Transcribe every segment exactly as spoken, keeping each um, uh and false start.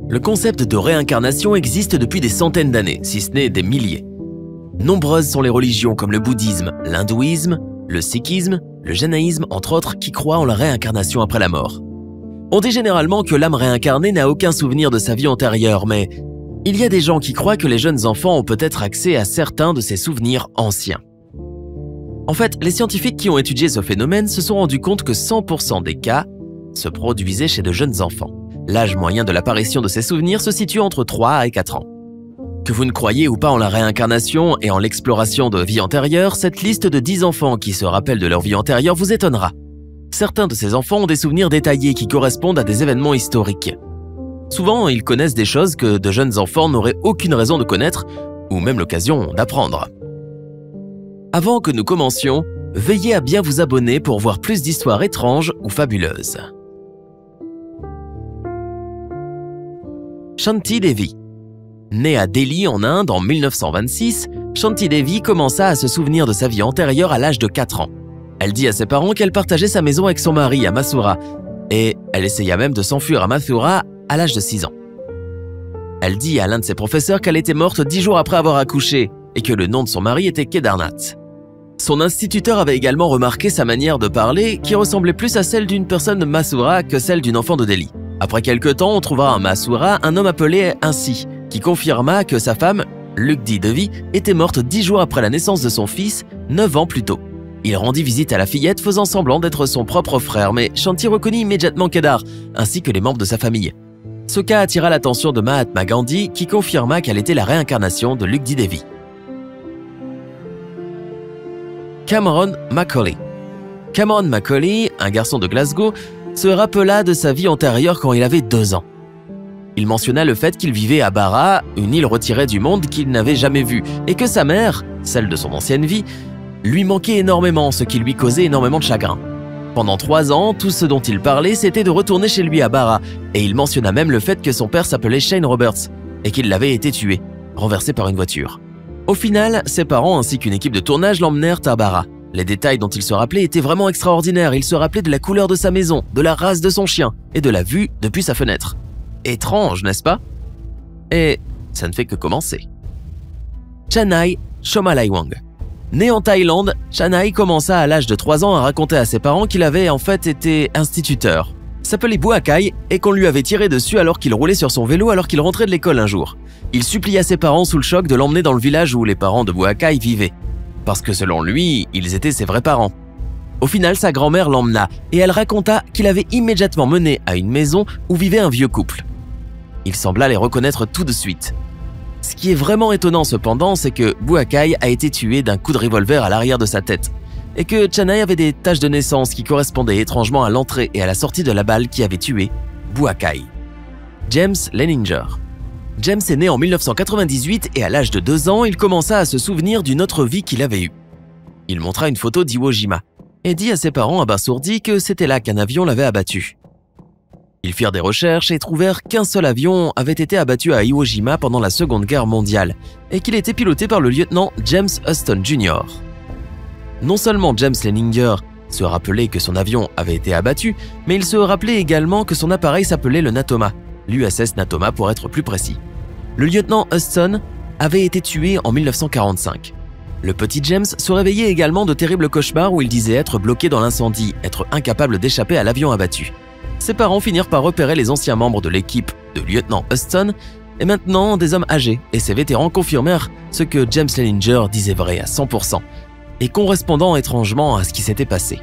Le concept de réincarnation existe depuis des centaines d'années, si ce n'est des milliers. Nombreuses sont les religions comme le bouddhisme, l'hindouisme, le sikhisme, le jaïnisme, entre autres, qui croient en la réincarnation après la mort. On dit généralement que l'âme réincarnée n'a aucun souvenir de sa vie antérieure, mais il y a des gens qui croient que les jeunes enfants ont peut-être accès à certains de ces souvenirs anciens. En fait, les scientifiques qui ont étudié ce phénomène se sont rendus compte que cent pour cent des cas se produisaient chez de jeunes enfants. L'âge moyen de l'apparition de ces souvenirs se situe entre trois et quatre ans. Que vous ne croyez ou pas en la réincarnation et en l'exploration de vie antérieure, cette liste de dix enfants qui se rappellent de leur vie antérieure vous étonnera. Certains de ces enfants ont des souvenirs détaillés qui correspondent à des événements historiques. Souvent, ils connaissent des choses que de jeunes enfants n'auraient aucune raison de connaître, ou même l'occasion d'apprendre. Avant que nous commencions, veuillez à bien vous abonner pour voir plus d'histoires étranges ou fabuleuses. Shanti Devi. Née à Delhi en Inde en mille neuf cent vingt-six, Shanti Devi commença à se souvenir de sa vie antérieure à l'âge de quatre ans. Elle dit à ses parents qu'elle partageait sa maison avec son mari à Mathura, et elle essaya même de s'enfuir à Mathura à l'âge de six ans. Elle dit à l'un de ses professeurs qu'elle était morte dix jours après avoir accouché et que le nom de son mari était Kedarnath. Son instituteur avait également remarqué sa manière de parler qui ressemblait plus à celle d'une personne de Mathura que celle d'une enfant de Delhi. Après quelque temps, on trouvera à Mathura un homme appelé ainsi, qui confirma que sa femme, Lugdi Devi, était morte dix jours après la naissance de son fils, neuf ans plus tôt. Il rendit visite à la fillette faisant semblant d'être son propre frère, mais Shanti reconnut immédiatement Kedar, ainsi que les membres de sa famille. Ce cas attira l'attention de Mahatma Gandhi, qui confirma qu'elle était la réincarnation de Lugdi Devi. Cameron Macaulay. Cameron Macaulay, un garçon de Glasgow, se rappela de sa vie antérieure quand il avait deux ans. Il mentionna le fait qu'il vivait à Barra, une île retirée du monde qu'il n'avait jamais vue, et que sa mère, celle de son ancienne vie, lui manquait énormément, ce qui lui causait énormément de chagrin. Pendant trois ans, tout ce dont il parlait, c'était de retourner chez lui à Barra, et il mentionna même le fait que son père s'appelait Shane Roberts, et qu'il l'avait été tué, renversé par une voiture. Au final, ses parents ainsi qu'une équipe de tournage l'emmenèrent à Barra. Les détails dont il se rappelait étaient vraiment extraordinaires. Il se rappelait de la couleur de sa maison, de la race de son chien et de la vue depuis sa fenêtre. Étrange, n'est-ce pas? Et ça ne fait que commencer. Chanai Chomalaiwang. Né en Thaïlande, Chanai commença à l'âge de trois ans à raconter à ses parents qu'il avait en fait été instituteur. S'appelait Buakai et qu'on lui avait tiré dessus alors qu'il roulait sur son vélo alors qu'il rentrait de l'école un jour. Il supplia ses parents sous le choc de l'emmener dans le village où les parents de Buakai vivaient. Parce que selon lui, ils étaient ses vrais parents. Au final, sa grand-mère l'emmena et elle raconta qu'il avait immédiatement mené à une maison où vivait un vieux couple. Il sembla les reconnaître tout de suite. Ce qui est vraiment étonnant cependant, c'est que Buakai a été tué d'un coup de revolver à l'arrière de sa tête et que Chanai avait des taches de naissance qui correspondaient étrangement à l'entrée et à la sortie de la balle qui avait tué Buakai. James Leninger. James est né en mille neuf cent quatre-vingt-dix-huit et à l'âge de deux ans, il commença à se souvenir d'une autre vie qu'il avait eue. Il montra une photo d'Iwo Jima et dit à ses parents abasourdis que c'était là qu'un avion l'avait abattu. Ils firent des recherches et trouvèrent qu'un seul avion avait été abattu à Iwo Jima pendant la Seconde Guerre mondiale et qu'il était piloté par le lieutenant James Huston junior Non seulement James Leninger se rappelait que son avion avait été abattu, mais il se rappelait également que son appareil s'appelait le Natoma, l'U S S Natoma pour être plus précis. Le lieutenant Huston avait été tué en mille neuf cent quarante-cinq. Le petit James se réveillait également de terribles cauchemars où il disait être bloqué dans l'incendie, être incapable d'échapper à l'avion abattu. Ses parents finirent par repérer les anciens membres de l'équipe de lieutenant Huston et maintenant des hommes âgés, et ces vétérans confirmèrent ce que James Leninger disait vrai à cent pour cent et correspondant étrangement à ce qui s'était passé.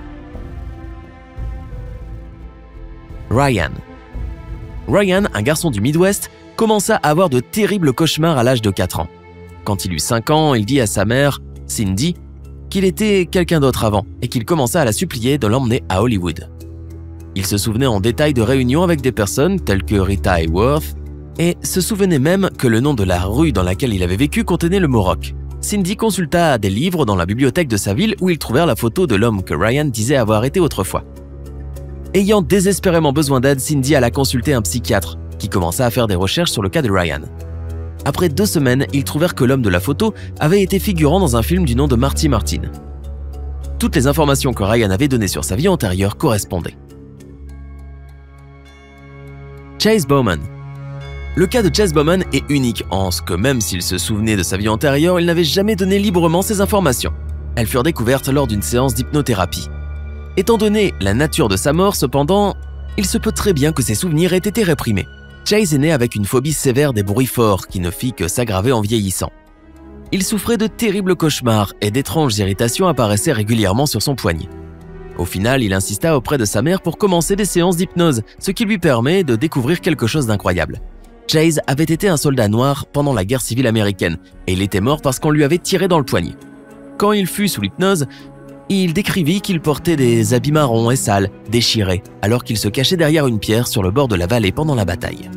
Ryan. Ryan, un garçon du Midwest, commença à avoir de terribles cauchemars à l'âge de quatre ans. Quand il eut cinq ans, il dit à sa mère, Cindy, qu'il était quelqu'un d'autre avant et qu'il commença à la supplier de l'emmener à Hollywood. Il se souvenait en détail de réunions avec des personnes telles que Rita Hayworth et se souvenait même que le nom de la rue dans laquelle il avait vécu contenait le mot rock. Cindy consulta des livres dans la bibliothèque de sa ville où ils trouvèrent la photo de l'homme que Ryan disait avoir été autrefois. Ayant désespérément besoin d'aide, Cindy alla consulter un psychiatre qui commença à faire des recherches sur le cas de Ryan. Après deux semaines, ils trouvèrent que l'homme de la photo avait été figurant dans un film du nom de Marty Martin. Toutes les informations que Ryan avait données sur sa vie antérieure correspondaient. Chase Bowman. Le cas de Chase Bowman est unique en ce que même s'il se souvenait de sa vie antérieure, il n'avait jamais donné librement ses informations. Elles furent découvertes lors d'une séance d'hypnothérapie. Étant donné la nature de sa mort, cependant, il se peut très bien que ses souvenirs aient été réprimés. Chase est né avec une phobie sévère des bruits forts qui ne fit que s'aggraver en vieillissant. Il souffrait de terribles cauchemars et d'étranges irritations apparaissaient régulièrement sur son poignet. Au final, il insista auprès de sa mère pour commencer des séances d'hypnose, ce qui lui permet de découvrir quelque chose d'incroyable. Chase avait été un soldat noir pendant la guerre civile américaine et il était mort parce qu'on lui avait tiré dans le poignet. Quand il fut sous l'hypnose, il décrivit qu'il portait des habits marrons et sales, déchirés, alors qu'il se cachait derrière une pierre sur le bord de la vallée pendant la bataille.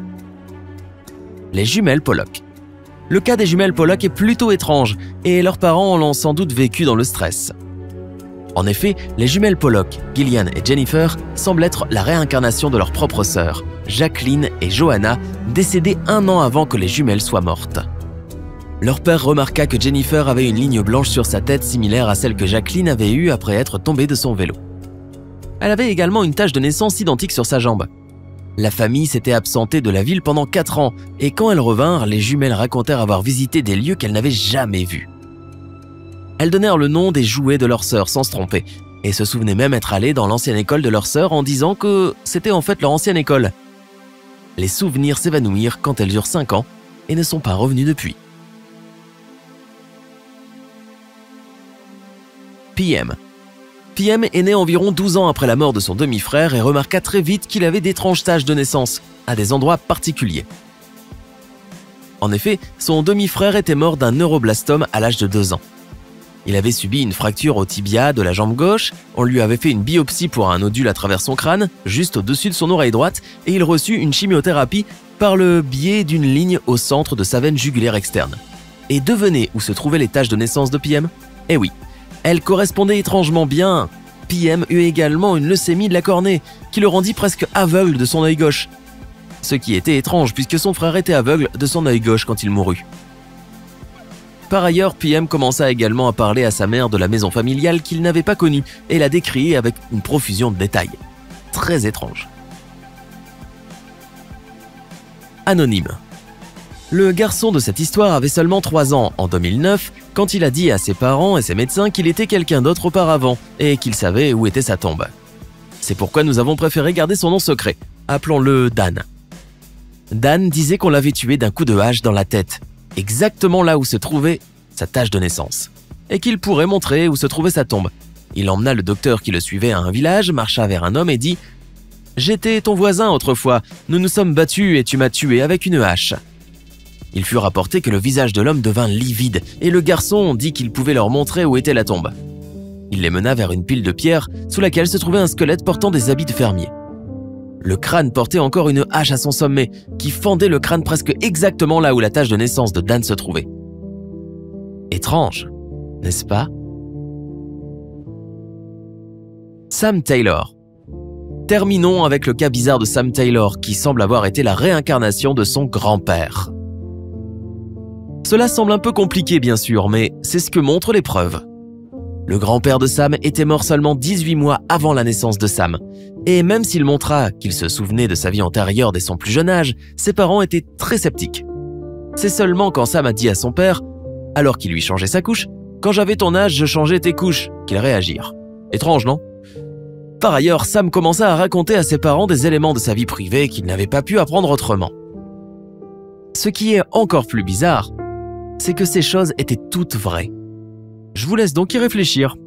Les jumelles Pollock. Le cas des jumelles Pollock est plutôt étrange et leurs parents l'ont sans doute vécu dans le stress. En effet, les jumelles Pollock, Gillian et Jennifer, semblent être la réincarnation de leurs propres sœurs, Jacqueline et Johanna, décédées un an avant que les jumelles soient mortes. Leur père remarqua que Jennifer avait une ligne blanche sur sa tête similaire à celle que Jacqueline avait eue après être tombée de son vélo. Elle avait également une tache de naissance identique sur sa jambe. La famille s'était absentée de la ville pendant quatre ans et quand elles revinrent, les jumelles racontèrent avoir visité des lieux qu'elles n'avaient jamais vus. Elles donnèrent le nom des jouets de leur sœur sans se tromper et se souvenaient même être allées dans l'ancienne école de leur sœur en disant que c'était en fait leur ancienne école. Les souvenirs s'évanouirent quand elles eurent cinq ans et ne sont pas revenus depuis. P M. P M est né environ douze ans après la mort de son demi-frère et remarqua très vite qu'il avait d'étranges taches de naissance, à des endroits particuliers. En effet, son demi-frère était mort d'un neuroblastome à l'âge de deux ans. Il avait subi une fracture au tibia de la jambe gauche, on lui avait fait une biopsie pour un nodule à travers son crâne, juste au-dessus de son oreille droite, et il reçut une chimiothérapie par le biais d'une ligne au centre de sa veine jugulaire externe. Et devinez où se trouvaient les taches de naissance de P M? Eh oui, elles correspondaient étrangement bien. P M eut également une leucémie de la cornée, qui le rendit presque aveugle de son œil gauche. Ce qui était étrange puisque son frère était aveugle de son œil gauche quand il mourut. Par ailleurs, P M commença également à parler à sa mère de la maison familiale qu'il n'avait pas connue et la décrire avec une profusion de détails. Très étrange. Anonyme. Le garçon de cette histoire avait seulement trois ans en deux mille neuf quand il a dit à ses parents et ses médecins qu'il était quelqu'un d'autre auparavant et qu'il savait où était sa tombe. C'est pourquoi nous avons préféré garder son nom secret. Appelons-le Dan. Dan disait qu'on l'avait tué d'un coup de hache dans la tête, exactement là où se trouvait sa tache de naissance, et qu'il pourrait montrer où se trouvait sa tombe. Il emmena le docteur qui le suivait à un village, marcha vers un homme et dit « J'étais ton voisin autrefois, nous nous sommes battus et tu m'as tué avec une hache. » Il fut rapporté que le visage de l'homme devint livide et le garçon dit qu'il pouvait leur montrer où était la tombe. Il les mena vers une pile de pierres sous laquelle se trouvait un squelette portant des habits de fermier. Le crâne portait encore une hache à son sommet qui fendait le crâne presque exactement là où la tache de naissance de Dan se trouvait. Étrange, n'est-ce pas? Sam Taylor. Terminons avec le cas bizarre de Sam Taylor qui semble avoir été la réincarnation de son grand-père. Cela semble un peu compliqué bien sûr, mais c'est ce que montrent les preuves. Le grand-père de Sam était mort seulement dix-huit mois avant la naissance de Sam. Et même s'il montra qu'il se souvenait de sa vie antérieure dès son plus jeune âge, ses parents étaient très sceptiques. C'est seulement quand Sam a dit à son père, alors qu'il lui changeait sa couche, « Quand j'avais ton âge, je changeais tes couches », qu'ils réagirent. Étrange, non? Par ailleurs, Sam commença à raconter à ses parents des éléments de sa vie privée qu'il n'avait pas pu apprendre autrement. Ce qui est encore plus bizarre, c'est que ces choses étaient toutes vraies. Je vous laisse donc y réfléchir.